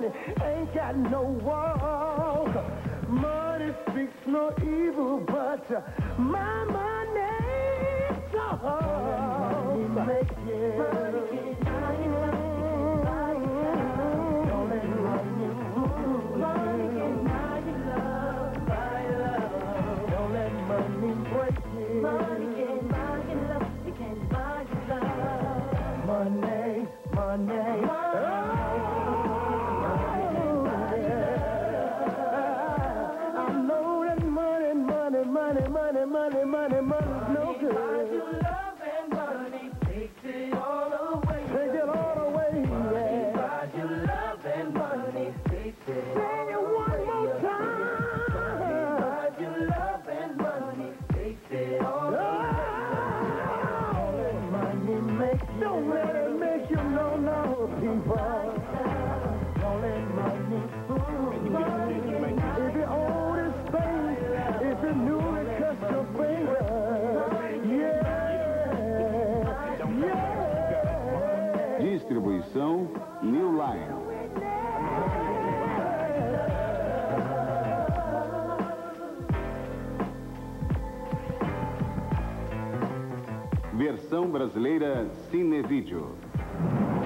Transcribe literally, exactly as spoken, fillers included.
money ain't got no walls. Money speaks no evil, but my money talks. Money makes you. Don't let money fool you. Don't let money break you. Money can't buy your love. It can't buy your love. Money, money. Money, money, money, money, money's no good. Buys you love and money takes it all away. Take it all away, yeah. Buys you love and money takes it all away. Say it one more time. Buys you love and money takes it all away. Don't let money make you. Don't let it make you no, no, people. Don't let money fool you. If you own this thing, if you knew it, cut your finger. Yeah, yeah. Distribuição New Line. Versão brasileira Cinevídeo.